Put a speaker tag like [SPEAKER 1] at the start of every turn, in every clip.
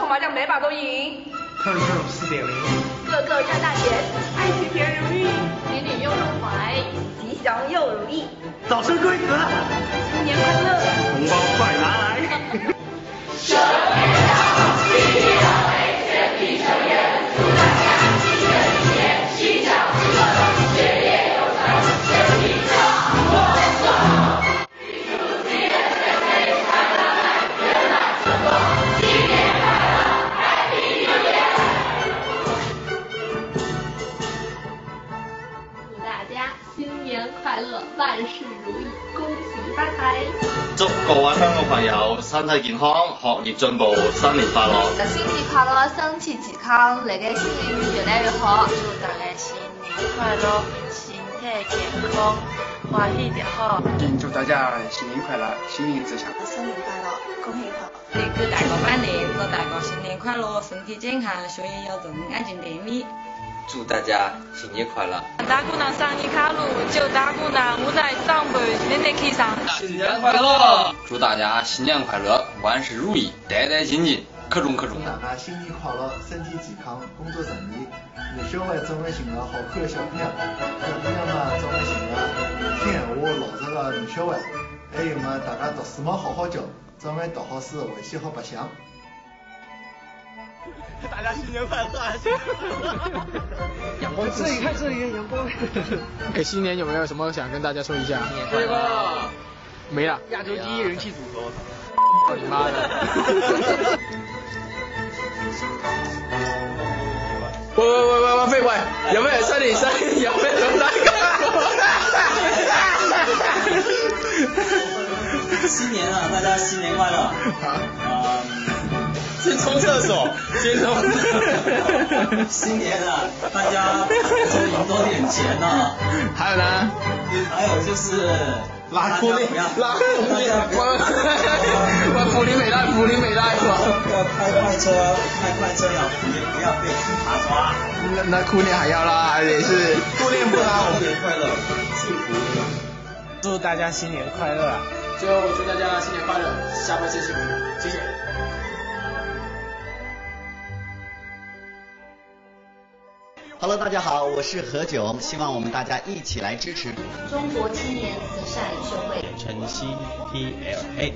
[SPEAKER 1] 场麻将每把都赢。
[SPEAKER 2] 透透4.0，
[SPEAKER 1] 个个赚大钱，
[SPEAKER 3] 爱情甜如蜜，
[SPEAKER 4] 年年又入怀，
[SPEAKER 3] 吉祥又如意，
[SPEAKER 2] 早生贵子，
[SPEAKER 1] 新年快乐，
[SPEAKER 2] 红包快拿来。
[SPEAKER 5] 生日好，新年好，身体盛宴，祝大家新的一年心想事成，学业有成，身体壮，旺旺。预祝新人人生快乐满，圆满成功，新年快乐 ，Happy New Year！
[SPEAKER 4] 祝大家新年快乐，万事如意，恭喜发财！
[SPEAKER 6] 祝各位香港朋友身体健康，學業進步，新年快樂！
[SPEAKER 4] 新年快樂，身體健康，嚟嘅新年越來越好。
[SPEAKER 7] 祝大家新年快樂，身體健康，歡喜就好。
[SPEAKER 8] 祝大家新年快樂，新年吉祥。
[SPEAKER 3] 新年快樂，恭喜發財。
[SPEAKER 9] 嚟給大家拜年，祝大家新年快樂，身體健康，學業有成，愛情甜蜜。
[SPEAKER 10] 祝大家新年快樂！
[SPEAKER 7] 大姑娘生日卡路，祝大姑娘無奈長輩年年開上。
[SPEAKER 10] 新年快樂！祝大家新年快樂，萬事如意，代代進進，克中克中。
[SPEAKER 11] 祝大家新年快樂，身體健康，工作順利。女小孩長得型個好看的小姑娘，小姑娘嘛長得型個聽閒話老實個女小孩。還有嘛，大家讀書嘛好好教，專門讀好書，維繫好白相。
[SPEAKER 2] 大家新年快樂！陽光，這裡看這裡陽光。
[SPEAKER 12] 新年有沒有什麼想跟大家說一下？
[SPEAKER 2] 新年快樂！
[SPEAKER 12] 沒了。
[SPEAKER 2] 亞洲第一人氣組合。
[SPEAKER 12] 我你媽的！喂，廢話，有咩新年新有咩想大家？
[SPEAKER 13] 新年啊，大家新年快樂！
[SPEAKER 12] 先沖廁所，先沖。
[SPEAKER 13] 新年啊，大家多贏多點錢啊！
[SPEAKER 12] 還有呢？
[SPEAKER 13] 還有就是
[SPEAKER 12] 拉福利，拉福利，福利美袋，福利美袋。
[SPEAKER 13] 要開快車要不要被警察抓？
[SPEAKER 12] 那酷練還要拉，也是酷練不拉。
[SPEAKER 13] 新年快樂，幸福！
[SPEAKER 2] 祝大家新年快樂！
[SPEAKER 12] 最後祝大家新年快樂，下半期幸福，謝謝。
[SPEAKER 14] Hello， 大家好，我是何炅，希望我们大家一起来支持
[SPEAKER 15] 中国青年慈善理事会
[SPEAKER 14] 晨曦 PLA。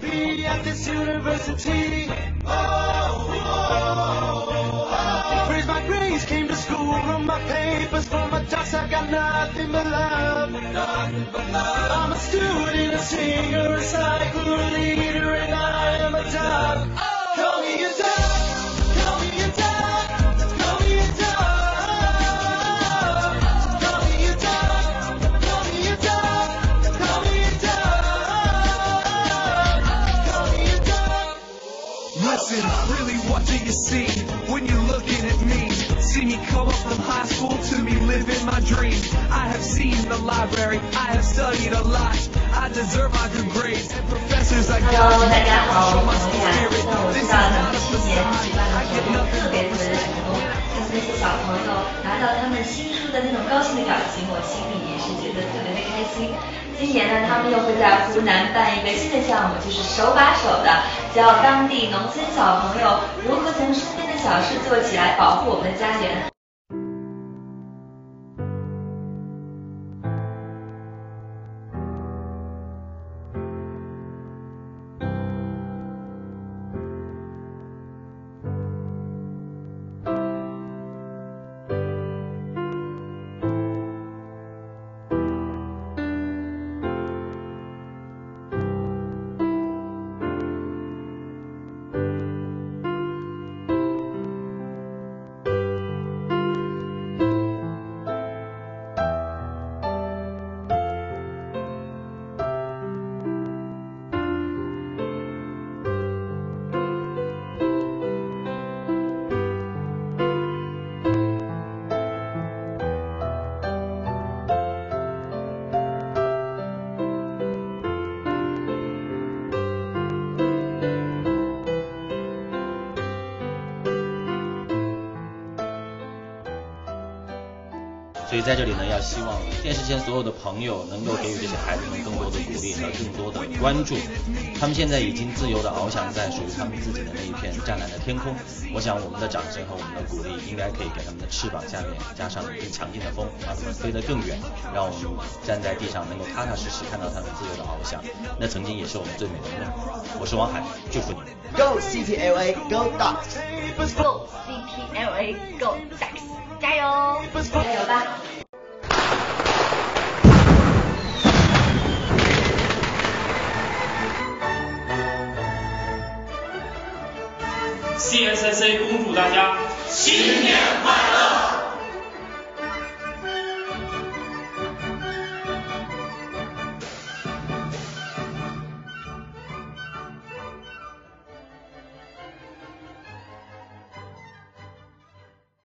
[SPEAKER 16] Listen, really what do you see when you're looking at me? See me come up from high school to me living my dreams. I have seen the library, I have studied a lot. I deserve my good grades and professors I got.
[SPEAKER 15] Hello， 大家好，我是雅思。我知道咱们新年举办了很多特别特别的活动，看那些小朋友拿到他们新书的那种高兴的表情，我心里也是觉得特别的开心。今年呢，他们又会在湖南办一个新的项目，就是手把手的教当地农村小朋友如何从身边的小事做起来，保护我们的家园。
[SPEAKER 17] 所以在这里呢，要希望电视前所有的朋友能够给予这些孩子们更多的鼓励和更多的关注。他们现在已经自由地翱翔在属于他们自己的那一片湛蓝的天空。我想我们的掌声和我们的鼓励应该可以给他们的翅膀下面加上更强劲的风，让他们飞得更远，让我们站在地上能够踏踏实实看到他们自由的翱翔。那曾经也是我们最美的梦。我是王海，祝福你。
[SPEAKER 14] Go CTLA Go Ducks
[SPEAKER 1] Go CTLA Go Ducks 加油
[SPEAKER 15] 加油吧
[SPEAKER 18] ！CSCC 恭祝大家新年快乐！